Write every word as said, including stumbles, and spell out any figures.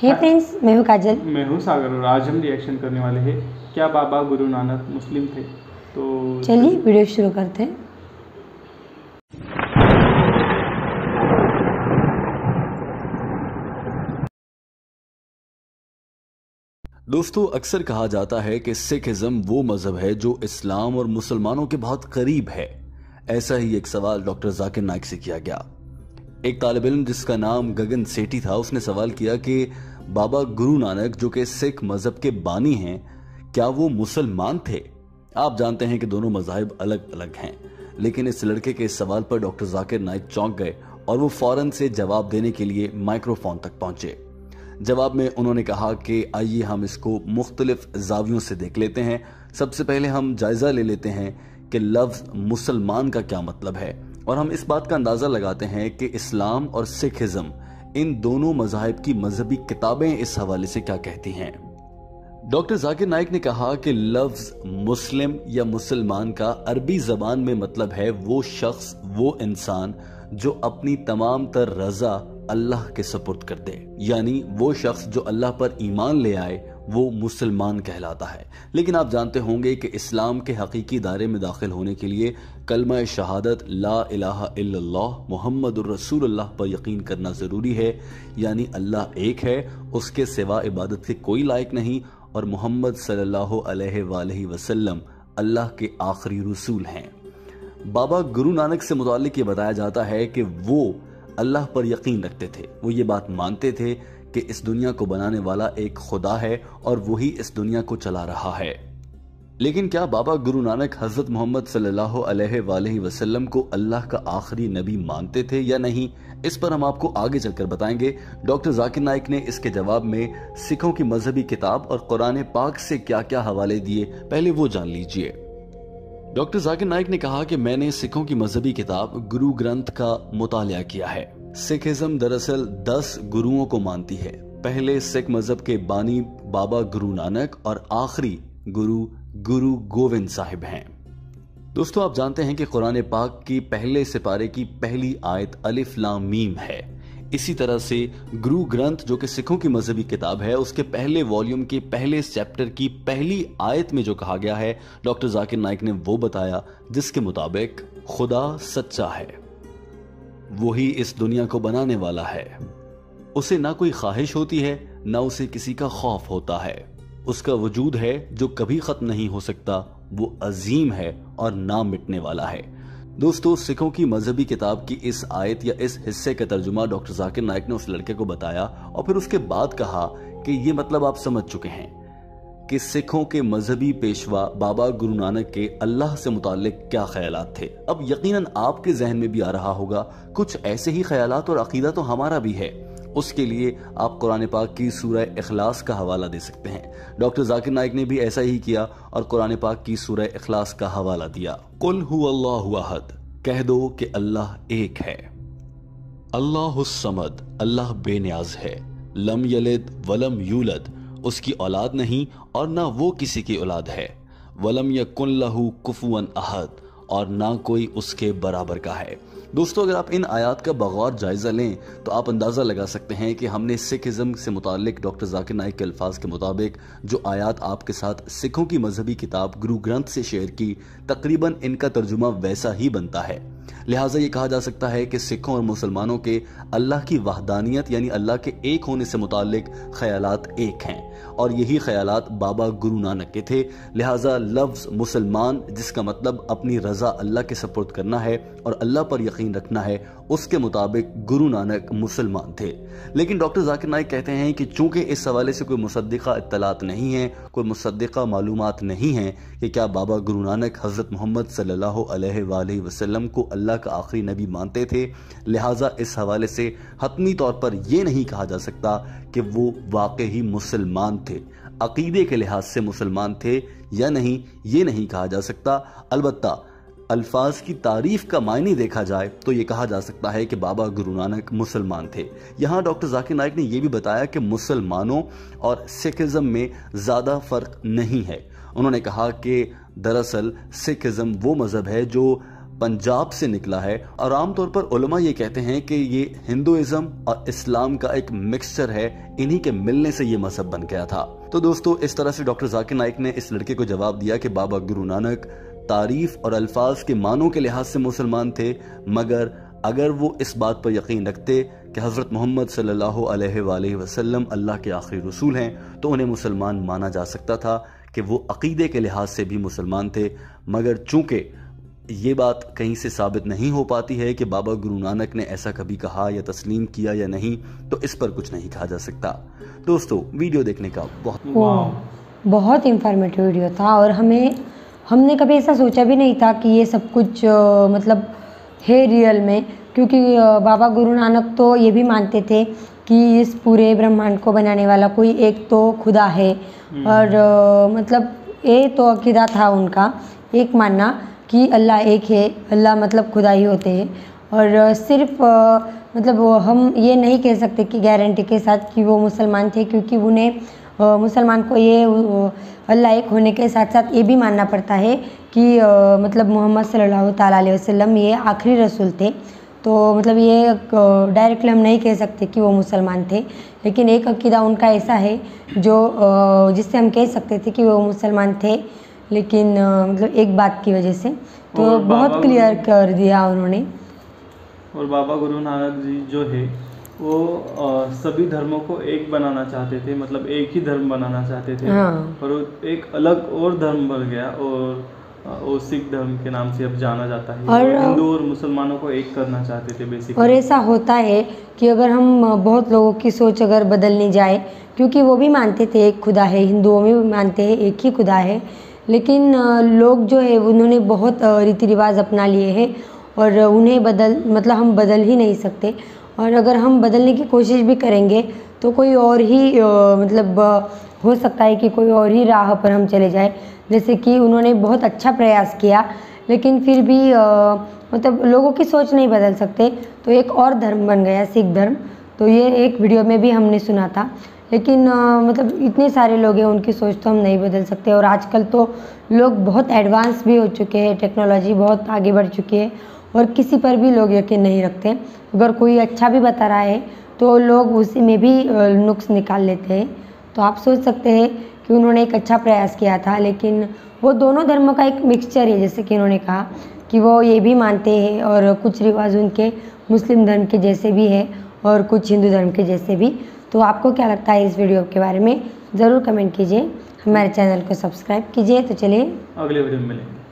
हे friends, मैं हूँ काजल। मैं हूँ सागर और आज हम रिएक्शन करने वाले हैं क्या बाबा गुरु नानक मुस्लिम थे। तो चलिए वीडियो शुरू करते हैं। दोस्तों, अक्सर कहा जाता है कि सिखिज्म वो मजहब है जो इस्लाम और मुसलमानों के बहुत करीब है। ऐसा ही एक सवाल डॉक्टर जाकिर नाइक से किया गया। एक तालिब इल्म जिसका नाम गगन सेठी था, उसने सवाल किया कि बाबा गुरु नानक जो कि सिख मजहब के बानी हैं, क्या वो मुसलमान थे? आप जानते हैं कि दोनों मजाहिब अलग अलग हैं, लेकिन इस लड़के के इस सवाल पर डॉक्टर जाकिर नाइक चौंक गए और वो फौरन से जवाब देने के लिए माइक्रोफोन तक पहुंचे। जवाब में उन्होंने कहा कि आइए हम इसको मुख्तलिफ जावियों से देख लेते हैं। सबसे पहले हम जायजा ले लेते हैं कि लफ्ज मुसलमान का क्या मतलब है, और हम इस बात का अंदाजा लगाते हैं कि इस्लाम और सिखिज्म इन दोनों मजाहिब की मजहबी किताबें इस हवाले से क्या कहती हैं। डॉक्टर जाकिर नाइक ने कहा कि लफ्ज मुस्लिम या मुसलमान का अरबी जबान में मतलब है वो शख्स, वो इंसान जो अपनी तमाम तर रजा अल्लाह के सपुर्द कर दे, यानी वो शख्स जो अल्लाह पर ईमान ले आए वो मुसलमान कहलाता है। लेकिन आप जानते होंगे कि इस्लाम के हकीकी दायरे में दाखिल होने के लिए कलमा शहादत ला इलाहा इल्लल्लाह मुहम्मदुर रसूलुल्लाह पर यकीन करना जरूरी है, यानी अल्लाह एक है, उसके सिवा इबादत के कोई लायक नहीं, और मोहम्मद सल्लल्लाहु अलैहि वसल्लम अल्लाह के आखिरी रसूल हैं। बाबा गुरु नानक से मुताल्लिक ये बताया जाता है कि वो अल्लाह पर यकीन रखते थे। वो ये बात मानते थे कि इस दुनिया को बनाने वाला एक खुदा है और वही इस दुनिया को चला रहा है। लेकिन क्या बाबा गुरु नानक हजरत मोहम्मद सल्लल्लाहु अलैहि वसल्लम को अल्लाह का आखिरी नबी मानते थे या नहीं? इस पर हम आपको आगे चलकर बताएंगे। डॉक्टर जाकिर नाइक ने इसके जवाब में सिखों की मजहबी किताब और कुरान पाक से क्या क्या हवाले दिए, पहले वो जान लीजिए। डॉक्टर जाकिर नाइक ने कहा कि मैंने सिखों की मजहबी किताब गुरु ग्रंथ का मुतालिया किया है। सिखिज्म दरअसल दस गुरुओं को मानती है। पहले सिख मजहब के बानी बाबा गुरु नानक और आखिरी गुरु गुरु गोविंद साहिब हैं। दोस्तों, आप जानते हैं कि कुरान पाक की पहले सिपारे की पहली आयत अलिफ लाम मीम है। इसी तरह से गुरु ग्रंथ जो कि सिखों की मजहबी किताब है, उसके पहले वॉल्यूम के पहले चैप्टर की पहली आयत में जो कहा गया है, डॉक्टर जाकिर नाइक ने वो बताया, जिसके मुताबिक खुदा सच्चा है, वही इस दुनिया को बनाने वाला है। उसे ना कोई ख्वाहिश होती है, ना उसे किसी का खौफ होता है। उसका वजूद है जो कभी खत्म नहीं हो सकता, वो अजीम है और ना मिटने वाला है। दोस्तों, सिखों की मजहबी किताब की इस आयत या इस हिस्से का तर्जुमा डॉक्टर जाकिर नाइक ने उस लड़के को बताया और फिर उसके बाद कहा कि ये मतलब आप समझ चुके हैं कि सिखों के मजहबी पेशवा बाबा गुरु नानक के अल्लाह से मुताल्लिक क्या ख्यालात थे। अब यकीनन आपके जहन में भी आ रहा होगा कुछ ऐसे ही ख्यालात, और अकीदा तो हमारा भी है। उसके लिए आप कुरान पाक की सूरह इखलास का हवाला दे सकते हैं। डॉक्टर जाकिर नाइक ने भी ऐसा ही किया और कुरान पाक की सूरह इखलास का हवाला दिया। कुल हुवल्लाहु अहद, कह दो कि अल्लाह एक है। अल्लाहुस समद, अल्लाह बेनियाज है। लम यलिद वलम यूलद, उसकी औलाद नहीं और ना वो किसी की औलाद है। वलम यकुन लहू कुफुवन अहद, और ना कोई उसके बराबर का है। दोस्तों, अगर आप इन आयात का बगौर जायजा लें तो आप अंदाजा लगा सकते हैं कि हमने सिखिज्म से मुताल्लिक डॉक्टर जाकिर नाइक के अल्फाज के मुताबिक जो आयात आपके साथ सिखों की मजहबी किताब गुरु ग्रंथ से शेयर की, तकरीबन इनका तर्जुमा वैसा ही बनता है। लिहाजा ये कहा जा सकता है कि सिखों और मुसलमानों के अल्लाह की वहदानियत यानी अल्लाह के एक होने से मुताल्लिक ख्यालात एक हैं, और यही ख्यालात बाबा गुरु नानक के थे। लिहाजा लफ्ज मुसलमान, जिसका मतलब अपनी रजा अल्लाह के सपुर्द करना है और अल्लाह पर यकीन रखना है, उसके मुताबिक गुरु नानक मुसलमान थे। लेकिन डॉक्टर जाकिर नाइक कहते हैं कि चूंकि इस हवाले से कोई मुसद्दिका इत्तलात नहीं है, कोई मुसद्दिका मालूमात नहीं है कि क्या बाबा गुरु नानक हजरत मोहम्मद सल्लल्लाहु अलैहि वसल्लम को अल्लाह का आखिरी नबी मानते थे, लिहाजा इस हवाले से हतमी तौर पर यह नहीं कहा जा सकता कि वो वाकई मुसलमान थे। अकीदे के लिहाज से मुसलमान थे या नहीं, ये नहीं कहा जा सकता। अलबत्ता अल्फाज की तारीफ का मायने देखा जाए तो ये कहा जा सकता है कि बाबा गुरु नानक मुसलमान थे। यहाँ डॉक्टर जाकिर नाइक ने यह भी बताया कि मुसलमानों और सिखिज्म में ज़्यादा फ़र्क नहीं है। उन्होंने कहा कि दरअसल सिखिज्म वो मज़हब है जो पंजाब से निकला है और आमतौर पर उलमा ये कहते हैं कि ये हिंदुइज्म और इस्लाम का एक मिक्सचर है, इन्हीं के मिलने से ये मजहब बन गया था। तो दोस्तों, इस तरह से डॉक्टर जाकिर नाइक ने इस लड़के को जवाब दिया कि बाबा गुरु नानक तारीफ और अल्फाज के मानों के लिहाज से मुसलमान थे, मगर अगर वो इस बात पर यकीन रखते कि हज़रत मोहम्मद सल्लल्लाहु अलैहि वसल्लम अल्लाह के आखिरी रसूल हैं, तो उन्हें मुसलमान माना जा सकता था कि वो अकीदे के लिहाज से भी मुसलमान थे। मगर चूंकि ये बात कहीं से साबित नहीं हो पाती है कि बाबा गुरु नानक ने ऐसा कभी कहा या तस्लीम किया या नहीं, तो इस पर कुछ नहीं कहा जा सकता। दोस्तों, वीडियो देखने का बहुत वाह, बहुत इंफॉर्मेटिव वीडियो था और हमें हमने कभी ऐसा सोचा भी नहीं था कि ये सब कुछ आ, मतलब है रियल में, क्योंकि आ, बाबा गुरु नानक तो ये भी मानते थे कि इस पूरे ब्रह्मांड को बनाने वाला कोई एक तो खुदा है। और आ, मतलब ये तो अकीदा था उनका, एक मानना कि अल्लाह एक है, अल्लाह मतलब खुदा ही होते हैं। और सिर्फ आ, मतलब हम ये नहीं कह सकते कि गारंटी के साथ कि वो मुसलमान थे, क्योंकि उन्हें आ, मुसलमान को ये अल्लाह एक होने के साथ साथ ये भी मानना पड़ता है कि आ, मतलब मोहम्मद सल्लल्लाहु ताला अलैहि वसल्लम ये आखिरी रसूल थे। तो मतलब ये डायरेक्टली हम नहीं कह सकते कि वो मुसलमान थे, लेकिन एक अकीदा उनका ऐसा है जो जिससे हम कह सकते थे कि वो मुसलमान थे, लेकिन मतलब एक बात की वजह से। तो बहुत क्लियर कर दिया उन्होंने। और बाबा गुरु नानक जी जो है वो आ, सभी धर्मों को एक बनाना चाहते थे, मतलब एक ही धर्म बनाना चाहते थे। हाँ। और वो एक अलग और धर्म बन गया और वो सिख धर्म के नाम से अब जाना जाता है। और हिंदू और मुसलमानों को एक करना चाहते थे बेसिकली। और ऐसा होता है कि अगर हम बहुत लोगों की सोच अगर बदलनी जाए, क्योंकि वो भी मानते थे एक खुदा है, हिंदुओं में भी मानते हैं एक ही खुदा है, लेकिन लोग जो है उन्होंने बहुत रीति रिवाज अपना लिए हैं और उन्हें बदल मतलब हम बदल ही नहीं सकते। और अगर हम बदलने की कोशिश भी करेंगे तो कोई और ही मतलब हो सकता है कि कोई और ही राह पर हम चले जाए। जैसे कि उन्होंने बहुत अच्छा प्रयास किया, लेकिन फिर भी आ, मतलब लोगों की सोच नहीं बदल सकते, तो एक और धर्म बन गया सिख धर्म। तो ये एक वीडियो में भी हमने सुना था, लेकिन आ, मतलब इतने सारे लोग हैं, उनकी सोच तो हम नहीं बदल सकते। और आजकल तो लोग बहुत एडवांस भी हो चुके हैं, टेक्नोलॉजी बहुत आगे बढ़ चुकी है और किसी पर भी लोग यकीन नहीं रखते। अगर कोई अच्छा भी बता रहा है तो लोग उसी में भी नुक्स निकाल लेते हैं। तो आप सोच सकते हैं कि उन्होंने एक अच्छा प्रयास किया था, लेकिन वो दोनों धर्मों का एक मिक्सचर है। जैसे कि उन्होंने कहा कि वो ये भी मानते हैं और कुछ रिवाज उनके मुस्लिम धर्म के जैसे भी है और कुछ हिंदू धर्म के जैसे भी। तो आपको क्या लगता है इस वीडियो के बारे में, ज़रूर कमेंट कीजिए, हमारे चैनल को सब्सक्राइब कीजिए। तो चलिए अगले वीडियो में मिलेंगे।